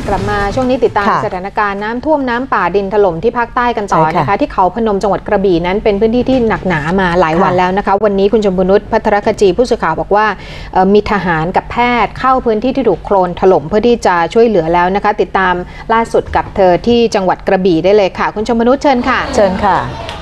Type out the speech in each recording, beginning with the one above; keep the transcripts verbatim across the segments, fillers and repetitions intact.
กลับมาช่วงนี้ติดตามสถานการณ์น้ำท่วมน้ำป่าดินถล่มที่ภาคใต้กันต่อนะคะที่เขาพนมจังหวัดกระบี่นั้นเป็นพื้นที่ที่หนักหนามาหลายวันแล้วนะคะวันนี้คุณชมพูนุชพัทรคจีผู้สื่อข่าวบอกว่ามีทหารกับแพทย์เข้าพื้นที่ที่ถูกโคลนถล่มเพื่อที่จะช่วยเหลือแล้วนะคะติดตามล่าสุดกับเธอที่จังหวัดกระบี่ได้เลยค่ะคุณชมพูนุชเชิญค่ะเชิญค่ะ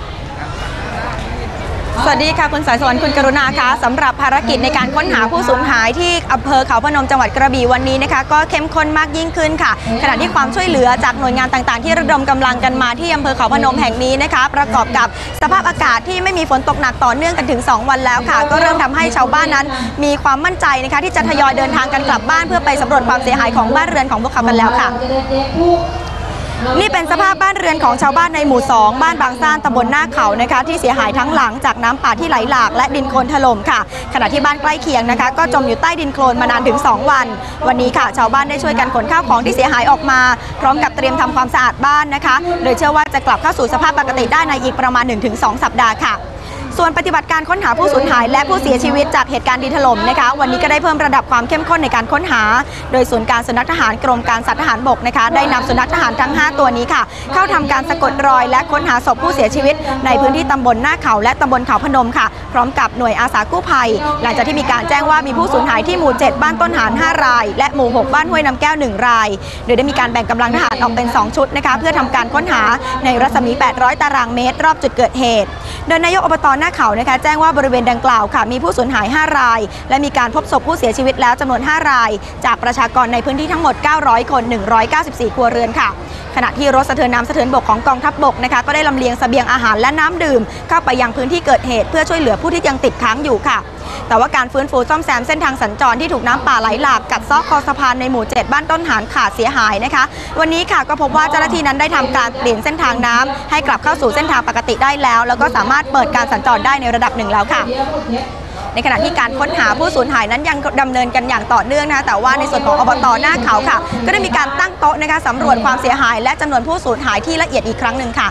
สวัสดีค่ะคุณสายสวรรค์คุณกรุณาค่ะสำหรับภารกิจในการค้นหาผู้สูญหายที่อำเภอเขาพนมจังหวัดกระบี่วันนี้นะคะก็เข้มข้นมากยิ่งขึ้นค่ะขณะที่ความช่วยเหลือจากหน่วยงานต่างๆที่ระดมกำลังกันมาที่อำเภอเขาพนมแห่งนี้นะคะประกอบกับสภาพอากาศที่ไม่มีฝนตกหนักต่อเนื่องกันถึงสองวันแล้วค่ะก็เริ่มทำให้ชาวบ้านนั้นมีความมั่นใจนะคะที่จะทยอยเดินทางกันกลับบ้านเพื่อไปสำรวจความเสียหายของบ้านเรือนของพวกเขากันแล้วค่ะนี่เป็นสภาพบ้านเรือนของชาวบ้านในหมู่สองบ้านบางซ่านตำบลหน้าเขานะคะที่เสียหายทั้งหลังจากน้ำป่าที่ไหลหลากและดินโคลนถล่มค่ะขณะที่บ้านใกล้เคียงนะคะก็จมอยู่ใต้ดินโคลนมานานถึงสองวันวันนี้ค่ะชาวบ้านได้ช่วยกันขนข้าวของที่เสียหายออกมาพร้อมกับเตรียมทำความสะอาดบ้านนะคะโดยเชื่อว่าจะกลับเข้าสู่สภาพปกติได้ในอีกประมาณ หนึ่งถึงสอง สัปดาห์ค่ะส่วนปฏิบัติการค้นหาผู้สูญหายและผู้เสียชีวิตจากเหตุการณ์ดินถล่มนะคะวันนี้ก็ได้เพิ่มระดับความเข้มข้นในการค้นหาโดยศูนย์การสุนัขทหารกรมการสัตว์ทหารบกนะคะได้นำสุนัขทหารทั้งห้าตัวนี้ค่ะเข้าทำการสะกดรอยและค้นหาศพผู้เสียชีวิตในพื้นที่ตำบลหน้าเขาและตำบลเขาพนมค่ะพร้อมกับหน่วยอาสากู้ภัยหลังจากที่มีการแจ้งว่ามีผู้สูญหายที่หมู่เจ็ดบ้านต้นหานห้ารายและหมู่หกบ้านห้วยน้ำแก้วหนึ่งรายโดยได้มีการแบ่งกำลังทหารออกเป็นสองชุดนะคะเพื่อทำการค้นหาในรัศมีแปดร้อยตารางเมตรรอบจุดเกิดเหตุโดยนายกอบต.หน้าเขานะคะแจ้งว่าบริเวณดังกล่าวค่ะมีผู้สูญหายห้ารายและมีการพบศพผู้เสียชีวิตแล้วจำนวนห้ารายจากประชากรในพื้นที่ทั้งหมดเก้าร้อยคนหนึ่งร้อยเก้าสิบสี่ครัวเรือนค่ะขณะที่รถสะเทินน้ำสะเทินบกของกองทัพบกนะคะก็ได้ลำเลียงเสบียงอาหารและน้ำดื่มเข้าไปยังพื้นที่เกิดเหตุเพื่อช่วยเหลือผู้ที่ยังติดค้างอยู่ค่ะแต่ว่าการฟื้นฟูซ่อมแซมเส้นทางสัญจรที่ถูกน้ำป่าไหลหลากกัดเซาะคอสะพานในหมู่เจ็ดบ้านต้นหานขาดเสียหายนะคะวันนี้ค่ะก็พบว่าเจ้าหน้าที่นั้นได้ทำการเปลี่ยนเส้นทางน้ำให้กลับเข้าสู่เส้นทางปกติได้แล้วแล้วก็สามารถเปิดการสัญจรได้ในระดับหนึ่งแล้วค่ะในขณะที่การค้นหาผู้สูญหายนั้นยังดำเนินกันอย่างต่อเนื่องนะคะแต่ว่าในส่วนของอบต.หน้าเขาค่ะก็ได้มีการตั้งโต๊ะนะคะสำรวจความเสียหายและจำนวนผู้สูญหายที่ละเอียดอีกครั้งหนึ่งค่ะ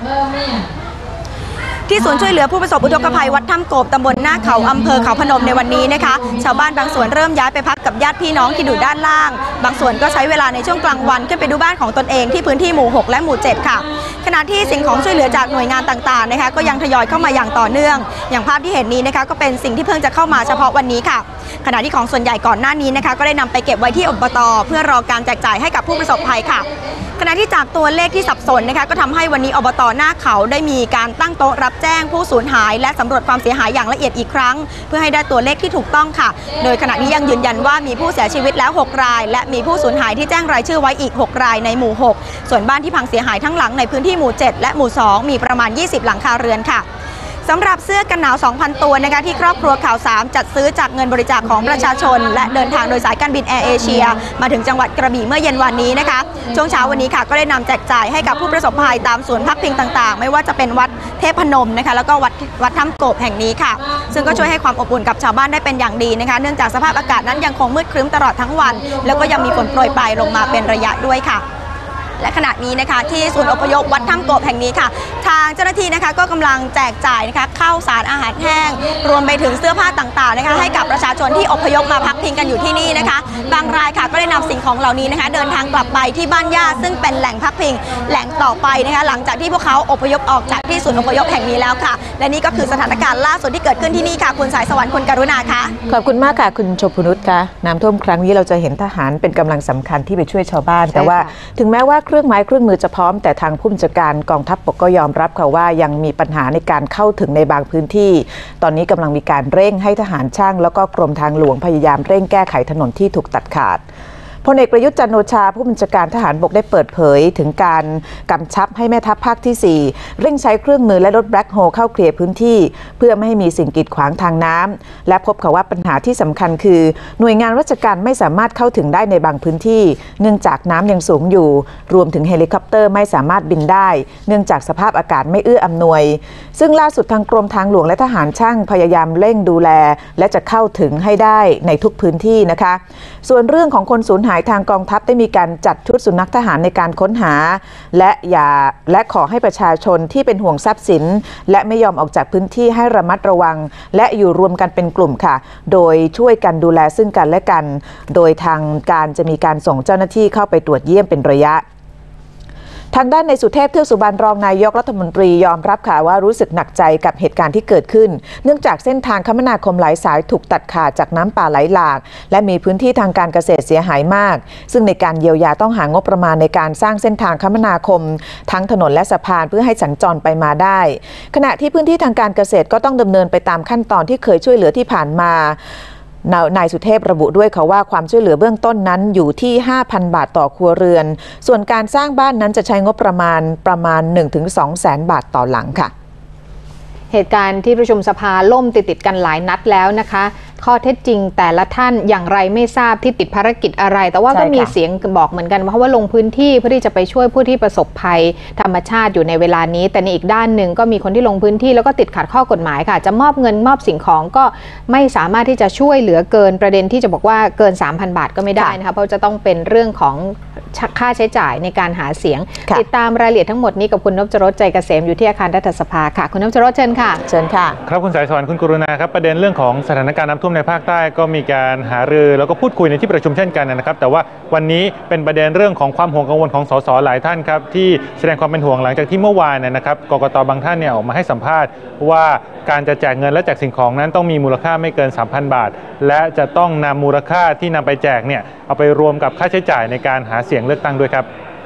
ที่ศูนย์ช่วยเหลือผู้ประสบอุทกภัยวัดถ้ำโกบตำบลหน้าเขาอำเภอเขาพนมในวันนี้นะคะชาวบ้านบางส่วนเริ่มย้ายไปพักกับญาติพี่น้องที่อยู่ด้านล่างบางส่วนก็ใช้เวลาในช่วงกลางวันขึ้นไปดูบ้านของตนเองที่พื้นที่หมู่หกและหมู่เจ็ดค่ะขณะที่สิ่งของช่วยเหลือจากหน่วยงานต่างๆนะคะก็ยังทยอยเข้ามาอย่างต่อเนื่องอย่างภาพที่เห็นนี้นะคะก็เป็นสิ่งที่เพิ่งจะเข้ามาเฉพาะวันนี้ค่ะขณะที่ของส่วนใหญ่ก่อนหน้านี้นะคะก็ได้นำไปเก็บไว้ที่อบต.เพื่อรอการแจกจ่ายให้กับผู้ประสบภัยค่ะขณะที่จากตัวเลขที่สับสนนะคะก็ทำให้วันนี้อบต.หน้าเขาได้มีการตั้งโต๊ะรับแจ้งผู้สูญหายและสำรวจความเสียหายอย่างละเอียดอีกครั้งเพื่อให้ได้ตัวเลขที่ถูกต้องค่ะโดยขณะนี้ยังยืนยันว่ามีผู้เสียชีวิตแล้วหกรายและมีผู้สูญหายที่แจ้งรายชื่อไว้อีกหกรายในหมู่หกส่วนบ้านที่พังเสียหายทั้งหลังในพื้นที่หมู่เจ็ดและหมู่สองมีประมาณยี่สิบหลังคาเรือนค่ะสำหรับเสื้อกันหนาว สองพัน ตัวนะคะที่ครอบครัวข่าวสามจัดซื้อจากเงินบริจาคของประชาชนและเดินทางโดยสายการบินแอร์เอเชียมาถึงจังหวัดกระบี่เมื่อเย็นวันนี้นะคะช่วงเช้าวันนี้ค่ะก็ได้นำแจกจ่ายให้กับผู้ประสบภัยตามศูนย์พักพิงต่างๆไม่ว่าจะเป็นวัดเทพนมนะคะแล้วก็วัดวัดถ้ำโกบแห่งนี้ค่ะซึ่งก็ช่วยให้ความอบอุ่นกับชาวบ้านได้เป็นอย่างดีนะคะเนื่องจากสภาพอากาศนั้นยังคงมืดครึ้มตลอดทั้งวันแล้วก็ยังมีฝนโปรยปลายลงมาเป็นระยะด้วยค่ะและขณะนี้นะคะที่ศูนย์อพยพวัดถ้ำโกบแห่งนี้ค่ะทางเจ้าหน้าที่นะคะก็กำลังแจกจ่ายนะคะข้าวสารอาหารแห้งรวมไปถึงเสื้อผ้าต่างๆนะคะให้กับประชาชนที่อพยพมาพักพิงกันอยู่ที่นี่นะคะบางรายค่ะก็ได้นำสิ่งของเหล่านี้นะคะเดินทางกลับไปที่บ้านญาติซึ่งเป็นแหล่งพักพิงแหล่งต่อไปนะคะหลังจากที่พวกเขาอพยพออกจากที่ศูนย์อพยพแห่งนี้แล้วค่ะและนี่ก็คือสถานการณ์ล่าสุดที่เกิดขึ้นที่นี่ค่ะคุณสายสวรรค์คุณกรุณาค่ะขอบคุณมากค่ะคุณชมพูนุชค่ะน้ำท่วมครั้งนี้เราจะเห็นทหารเป็นกำลังสำคัญที่ไปช่วยชาวบ้านแต่ว่าถึงแม้ว่าเครื่องไม้เครื่องมือจะพร้อมแต่ทางผู้บัญชาการกองทัพบกก็ยอมรับค่ะว่ายังมีปัญหาในการเข้าถึงในบางพื้นที่ตอนนี้กำลังมีการเร่งให้ทหารช่างแล้วก็กรมทางหลวงพยายามเร่งแก้ไขถนนที่ถูกตัดขาดพลเอกประยุทธ์จันทร์โอชาผู้บัญชาการทหารบกได้เปิดเผยถึงการกำชับให้แม่ทัพภาคที่สี่เร่งใช้เครื่องมือและรถแบล็คโฮลเข้าเคลียร์พื้นที่เพื่อไม่ให้มีสิ่งกีดขวางทางน้ำและพบค่ะว่าปัญหาที่สำคัญคือหน่วยงานราชการไม่สามารถเข้าถึงได้ในบางพื้นที่เนื่องจากน้ำยังสูงอยู่รวมถึงเฮลิคอปเตอร์ไม่สามารถบินได้เนื่องจากสภาพอากาศไม่เอื้ออำนวยซึ่งล่าสุดทางกรมทางหลวงและทหารช่างพยายามเร่งดูแลและจะเข้าถึงให้ได้ในทุกพื้นที่นะคะส่วนเรื่องของคนสูญหหายทางกองทัพได้มีการจัดชุดสุนัขทหารในการค้นหาและอย่าและขอให้ประชาชนที่เป็นห่วงทรัพย์สินและไม่ยอมออกจากพื้นที่ให้ระมัดระวังและอยู่รวมกันเป็นกลุ่มค่ะโดยช่วยกันดูแลซึ่งกันและกันโดยทางการจะมีการส่งเจ้าหน้าที่เข้าไปตรวจเยี่ยมเป็นระยะทางด้านในสุเทพ เทือกสุบรรณรองนายกรัฐมนตรียอมรับค่ะว่ารู้สึกหนักใจกับเหตุการณ์ที่เกิดขึ้นเนื่องจากเส้นทางคมนาคมหลายสายถูกตัดขาดจากน้ำป่าไหลหลากและมีพื้นที่ทางการเกษตรเสียหายมากซึ่งในการเยียวยาต้องหางบประมาณในการสร้างเส้นทางคมนาคมทั้งถนนและสะพานเพื่อให้สัญจรไปมาได้ขณะที่พื้นที่ทางการเกษตรก็ต้องดำเนินไปตามขั้นตอนที่เคยช่วยเหลือที่ผ่านมานายสุเทพระบุด้วยค่ะว่าความช่วยเหลือเบื้องต้นนั้นอยู่ที่ ห้าพัน บาทต่อครัวเรือนส่วนการสร้างบ้านนั้นจะใช้งบประมาณประมาณ หนึ่งถึงสอง แสนบาทต่อหลังค่ะเหตุการณ์ที่ประชุมสภาล่มติดติดกันหลายนัดแล้วนะคะข้อเท็จจริงแต่ละท่านอย่างไรไม่ทราบที่ติดภารกิจอะไรแต่ว่าก็มีเสียงบอกเหมือนกันเพราะว่าลงพื้นที่เพื่อที่จะไปช่วยผู้ที่ประสบภัยธรรมชาติอยู่ในเวลานี้แต่ในอีกด้านหนึ่งก็มีคนที่ลงพื้นที่แล้วก็ติดขัดข้อกฎหมายค่ะจะมอบเงินมอบสิ่งของก็ไม่สามารถที่จะช่วยเหลือเกินประเด็นที่จะบอกว่าเกิน สามพัน บาทก็ไม่ได้นะคะเพราะจะต้องเป็นเรื่องของค่าใช้จ่ายในการหาเสียงติดตามรายละเอียดทั้งหมดนี้กับคุณนพจรสใจเกษมอยู่ที่อาคารรัฐสภาค่ะคุณนพจรสเชิญค่ะเชิญค่ะครับคุณสายสวรรค์คุณกรุณาครับประเด็นเรื่องของสถานการณ์น้ำท่วมในภาคใต้ก็มีการหารือแล้วก็พูดคุยในที่ประชุมเช่นกันนะครับแต่ว่าวันนี้เป็นประเด็นเรื่องของความห่วงกังวลของสสหลายท่านครับที่แสดงความเป็นห่วงหลังจากที่เมื่อวานนะครับกกต.บางท่านเนี่ยออกมาให้สัมภาษณ์ว่าการจะแจกเงินและแจกสิ่งของนั้นต้องมีมูลค่าไม่เกิน สามพัน บาทและจะต้องนำมูลค่าที่นำไปแจกเนี่ยเอาไปรวมกับค่าใช้จ่ายในการหาเสียงเลือกตั้งด้วยครับ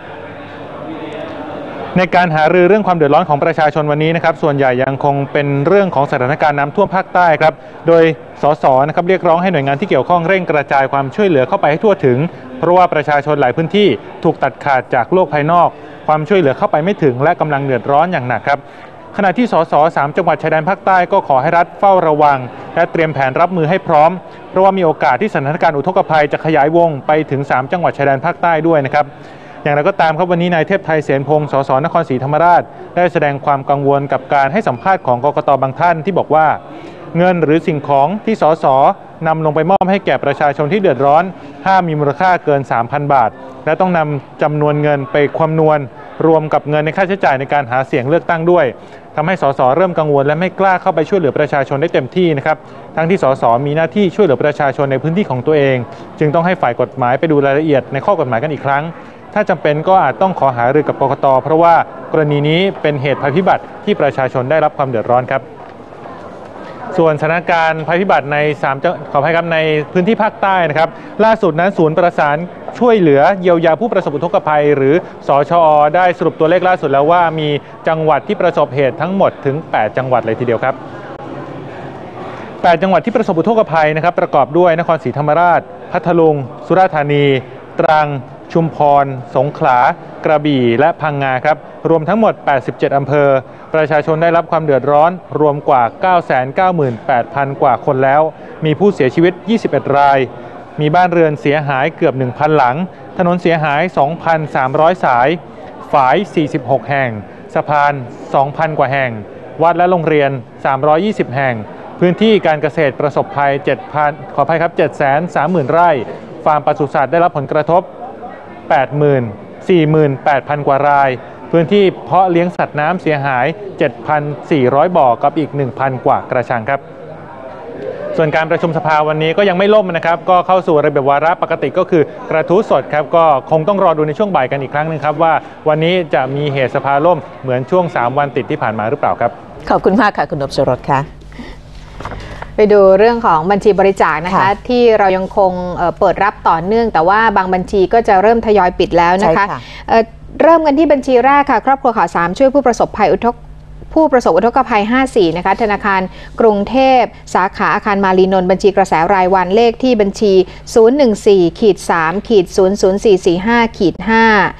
ในการหารือเรื่องความเดือดร้อนของประชาชนวันนี้นะครับส่วนใหญ่ยังคงเป็นเรื่องของสถานการณ์น้ำท่วมภาคใต้ครับโดยสสนะครับเรียกร้องให้หน่วยงานที่เกี่ยวข้องเร่งกระจายความช่วยเหลือเข้าไปให้ทั่วถึงเพราะว่าประชาชนหลายพื้นที่ถูกตัดขาดจากโลกภายนอกความช่วยเหลือเข้าไปไม่ถึงและกำลังเดือดร้อนอย่างหนักครับขณะที่สสสามจังหวัดชายแดนภาคใต้ก็ขอให้รัฐเฝ้าระวังและเตรียมแผนรับมือให้พร้อมเพราะว่ามีโอกาสที่สถานการณ์อุทกภัยจะขยายวงไปถึงสามจังหวัดชายแดนภาคใต้ด้วยนะครับอย่างไรก็ตามครับวันนี้นายเทพไทยเสนพงศ์สสนครศรีธรรมราชได้แสดงความกังวลกับการให้สัมภาษณ์ของกกต.บางท่านที่บอกว่าเงินหรือสิ่งของที่สสนำลงไปมอบให้แก่ประชาชนที่เดือดร้อนห้ามมีมูลค่าเกิน สามพัน บาทและต้องนำจำนวนเงินไปคำนวณรวมกับเงินในค่าใช้จ่ายในการหาเสียงเลือกตั้งด้วยทำให้สสเริ่มกังวลและไม่กล้าเข้าไปช่วยเหลือประชาชนได้เต็มที่นะครับทั้งที่สสมีหน้าที่ช่วยเหลือประชาชนในพื้นที่ของตัวเองจึงต้องให้ฝ่ายกฎหมายไปดูรายละเอียดในข้อกฎหมายกันอีกครั้งถ้าจำเป็นก็อาจต้องขอหารือกับกกต.เพราะว่ากรณีนี้เป็นเหตุภัยพิบัติที่ประชาชนได้รับความเดือดร้อนครับส่วนสถานการณ์ภัยพิบัติในสามขออภัยครับในพื้นที่ภาคใต้นะครับล่าสุดนั้นศูนย์ประสานช่วยเหลือเยียวยาผู้ประสบอุทกภัยหรือสชอ.ได้สรุปตัวเลขล่าสุดแล้วว่ามีจังหวัดที่ประสบเหตุทั้งหมดถึงแปดจังหวัดเลยทีเดียวครับแปดจังหวัดที่ประสบอุทกภัยนะครับประกอบด้วยนครศรีธรรมราชพัทลุงสุราษฎร์ธานีตรังชุมพรสงขลากระบี่และพังงาครับรวมทั้งหมดแปดสิบเจ็ดอำเภอประชาชนได้รับความเดือดร้อนรวมกว่า เก้าแสนเก้าหมื่นแปดพัน กว่าคนแล้วมีผู้เสียชีวิตยี่สิบเอ็ดรายมีบ้านเรือนเสียหายเกือบ หนึ่งพัน หลังถนนเสียหาย สองพันสามร้อย สายฝายสี่สิบหกแห่งสะพาน สองพัน กว่าแห่งวัดและโรงเรียนสามร้อยยี่สิบแห่งพื้นที่การเกษตรประสบภัย เจ็ดพัน ขออภัยครับ เจ็ดแสนสามหมื่น ไร่ฟาร์มปศุสัตว์ได้รับผลกระทบแปดหมื่น สี่หมื่นแปดพัน กว่ารายพื้นที่เพาะเลี้ยงสัตว์น้ำเสียหาย เจ็ดพันสี่ร้อย บ่อกับอีก หนึ่งพัน กว่ากระชังครับส่วนการประชุมสภาวันนี้ก็ยังไม่ล่มนะครับก็เข้าสู่ระเบียบวาระปกติก็คือกระทู้สดครับก็คงต้องรอดูในช่วงบ่ายกันอีกครั้งนึงครับว่าวันนี้จะมีเหตุสภาล่มเหมือนช่วงสามวันติดที่ผ่านมาหรือเปล่าครับขอบคุณมากค่ะคุณนพจรสค่ะไปดูเรื่องของบัญชีบริจาคนะคะที่เรายังคงเปิดรับต่อเนื่องแต่ว่าบางบัญชีก็จะเริ่มทยอยปิดแล้วนะคะเริ่มกันที่บัญชีแรกค่ะครอบครัวข่าวสามช่วยผู้ประสบภัยอุทกผู้ประสบอุทกภัยห้าสี่นะคะธนาคารกรุงเทพสาขาอาคารมารีนนท์บัญชีกระแสรายวันเลขที่บัญชี ศูนย์ หนึ่ง สี่ สาม ศูนย์ ศูนย์ สี่ สี่ ห้า ห้า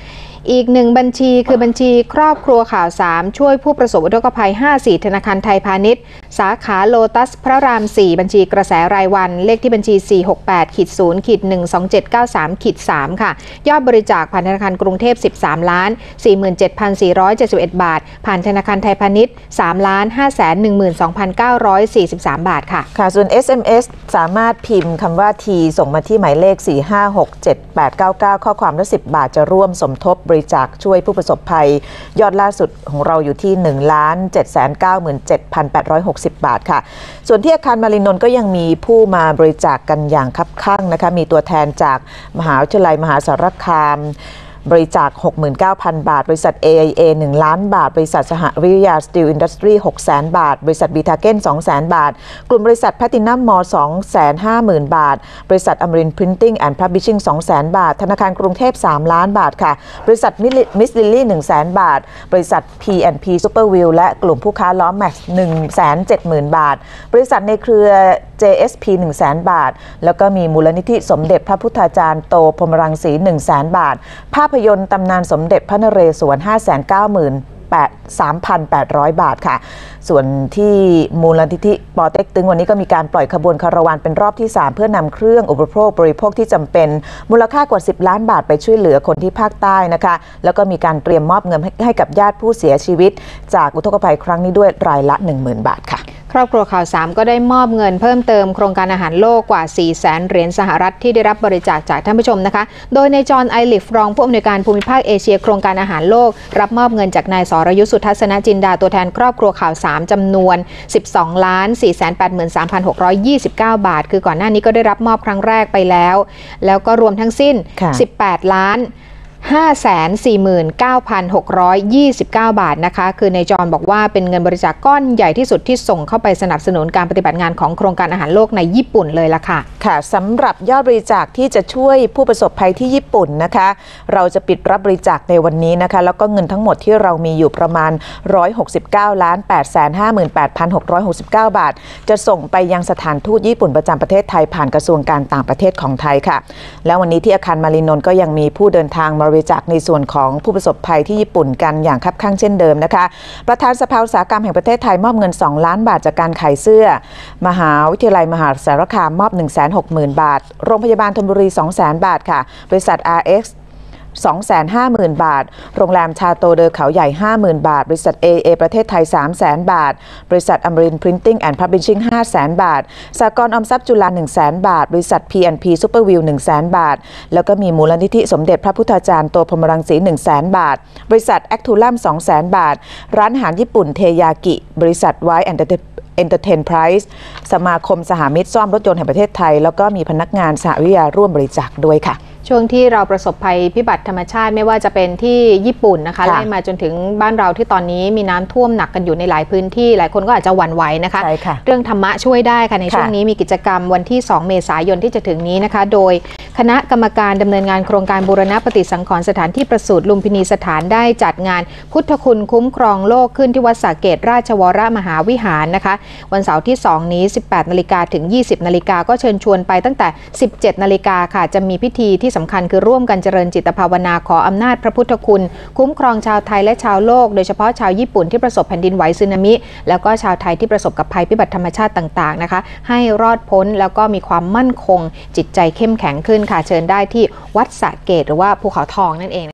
อีกหนึ่งบัญชีคือบัญชีครอบครัวข่าวสามช่วยผู้ประสบอุทกภัยห้าสิบสี่ธนาคารไทยพาณิชย์สาขาโลตัสพระรามสี่บัญชีกระแสรายวันเลขที่บัญชี สี่ หก แปด ศูนย์ หนึ่ง สอง เจ็ด เก้า สาม สาม ค่ะยอดบริจาคผ่านธนาคารกรุงเทพสิบสามล้านสี่หมื่นเจ็ดพันสี่ร้อยเจ็ดสิบเอ็ด บาทผ่านธนาคารไทยพาณิชย์สามล้านห้าแสนหนึ่งหมื่นสองพันเก้าร้อยสี่สิบสาม บาทค่ะค่ะส่วน เอส เอ็ม เอส สามารถพิมพ์คำว่าทีส่งมาที่หมายเลขสี่ ห้า หก เจ็ด แปด เก้า เก้าข้อความละสิบบาทจะร่วมสมทบบริจาคช่วยผู้ประสบภัยยอดล่าสุดของเราอยู่ที่ หนึ่งล้านเจ็ดแสนเก้าหมื่นเจ็ดพันแปดร้อยหกสิบ บาทค่ะส่วนที่อาคารมารินนท์ก็ยังมีผู้มาบริจาค ก, กันอย่างคับคั่งนะคะมีตัวแทนจากมหาวิทยาลัยมหาสารคามบริจาค หกหมื่นเก้าพัน บาทบริษัท เอ ไอ เอ หนึ่งล้านบาทบริษัทสหวิทยาสตีลอินดัสทรี หกแสน บาทบริษัทบีทาเก้น สองแสน บาทกลุ่มบริษัทแพลตินัมมอล สองแสนห้าหมื่น บาทบริษัทอมรินทร์พรินติ้งแอนด์พับลิชชิ่ง สองแสน บาทธนาคารกรุงเทพสามล้านบาทค่ะบริษัทมิสลิลลี่ หนึ่งแสน บาทบริษัท พี แอนด์ พี Superview และกลุ่มผู้ค้าล้อแม็กซ์ หนึ่งแสนเจ็ดหมื่น บาทบริษัทในเครือ เจ เอส พี หนึ่งแสน บาทแล้วก็มีมูลนิธิสมเด็จพระพุทธาจารย์โตพรหมรังสี หนึ่งแสน บาทภาพยนตร์ตำนานสมเด็จพระนเรศวร ห้าแสนเก้าหมื่นสามพันแปดร้อย บาทค่ะส่วนที่มูลนิธิปอเต็กตึงวันนี้ก็มีการปล่อยขบวนคาราวานเป็นรอบที่สามเพื่อนำเครื่องอุปโภคบริโภคที่จำเป็นมูลค่ากว่าสิบล้านบาทไปช่วยเหลือคนที่ภาคใต้นะคะแล้วก็มีการเตรียมมอบเงินให้กับญาติผู้เสียชีวิตจากอุทกภัยครั้งนี้ด้วยรายละ หนึ่งหมื่น บาทค่ะครอบครัวข่าวสามก็ได้มอบเงินเพิ่มเติมโครงการอาหารโลกกว่า สี่แสน เหรียญสหรัฐที่ได้รับบริจาคจากท่านผู้ชมนะคะโดยในจอห์นไอลิฟรองผู้อำนวยการภูมิภาคเอเชียโครงการอาหารโลกรับมอบเงินจากนายสรยุทธสุทัศนจินดาตัวแทนครอบครัวข่าวสามจำนวน สิบสองล้านสี่แสนแปดหมื่นสามพันหกร้อยยี่สิบเก้า บาทคือก่อนหน้านี้ก็ได้รับมอบครั้งแรกไปแล้วแล้วก็รวมทั้งสิ้นสิบแปดล้านห้าแสนสี่หมื่นเก้าพันหกร้อยยี่สิบเก้า บาทนะคะคือในจอห์นบอกว่าเป็นเงินบริจาคก้อนใหญ่ที่สุดที่ส่งเข้าไปสนับสนุนการปฏิบัติงานของโครงการอาหารโลกในญี่ปุ่นเลยล่ะค่ะค่ะสำหรับยอดบริจาคที่จะช่วยผู้ประสบภัยที่ญี่ปุ่นนะคะเราจะปิดรับบริจาคในวันนี้นะคะแล้วก็เงินทั้งหมดที่เรามีอยู่ประมาณหนึ่งร้อยหกสิบเก้าล้านแปดแสนห้าหมื่นแปดพันหกร้อยหกสิบเก้า บาทจะส่งไปยังสถานทูตญี่ปุ่นประจำประเทศไทยผ่านกระทรวงการต่างประเทศของไทยค่ะแล้ววันนี้ที่อาคารมารินนท์ก็ยังมีผู้เดินทางมาบริจาคในส่วนของผู้ประสบภัยที่ญี่ปุ่นกันอย่างคับคั่งเช่นเดิมนะคะประธานสภาอุตสาหกรรมแห่งประเทศไทยมอบเงินสองล้านบาทจากการขายเสื้อมหาวิทยาลัยมหาสารคามมอบ หนึ่งแสนหกหมื่น บาทโรงพยาบาลธนบุรี สองแสน บาทค่ะบริษัท อาร์ เอ็กซ์ สองแสนห้าหมื่น บาทโรงแรมชาโตเดอเขาใหญ่ ห้าหมื่น บาทบริษัท เอ เอ ประเทศไทย สามแสน บาทบริษัทอมรินทร์พรินติ้งแอนด์พับลิชชิ่ง ห้าแสน บาทสหกรณ์ออมทรัพย์จุฬา หนึ่งแสน บาทบริษัท พี แอนด์ พี Superview หนึ่งแสน บาทแล้วก็มีมูลนิธิสมเด็จพระพุทธาจารย์โตพรหมรังสี หนึ่งแสน บาทบริษัทแอคทูลัม สองแสน บาทร้านอาหารญี่ปุ่นเทยากิบริษัทไวท์แอนด์เอนเตอร์เทนไพรส์สมาคมสหมิตรซ่อมรถยนต์แห่งประเทศไทยแล้วก็มีพนักงานสหวิทยาร่วมบริจาคด้วยค่ะช่วงที่เราประสบภัยพิบัติธรรมชาติไม่ว่าจะเป็นที่ญี่ปุ่นนะคะไล่มาจนถึงบ้านเราที่ตอนนี้มีน้ำท่วมหนักกันอยู่ในหลายพื้นที่หลายคนก็อาจจะหวั่นไหวนะคะเรื่องธรรมะช่วยได้ค่ะในช่วงนี้มีกิจกรรมวันที่สองเมษายนที่จะถึงนี้นะคะโดยคณะกรรมการดำเนินงานโครงการบูรณปฏิสังขรณ์สถานที่ประสูติลุมพินีสถานได้จัดงานพุทธคุณคุ้มครองโลกขึ้นที่วัดสาเกตราชวรมหาวิหารนะคะวันเสาร์ที่สองนี้ สิบแปดนาฬิกาถึงยี่สิบนาฬิกาก็เชิญชวนไปตั้งแต่สิบเจ็ดนาฬิกาค่ะจะมีพิธีที่สำคัญคือร่วมกันเจริญจิตภาวนาขออำนาจพระพุทธคุณคุ้มครองชาวไทยและชาวโลกโดยเฉพาะชาวญี่ปุ่นที่ประสบแผ่นดินไหวสึนามิแล้วก็ชาวไทยที่ประสบกับภัยพิบัติธรรมชาติต่างๆนะคะให้รอดพ้นแล้วก็มีความมั่นคงจิตใจเข้มแข็งขึ้นค่ะเชิญได้ที่วัดสะเกตหรือว่าภูเขาทองนั่นเอง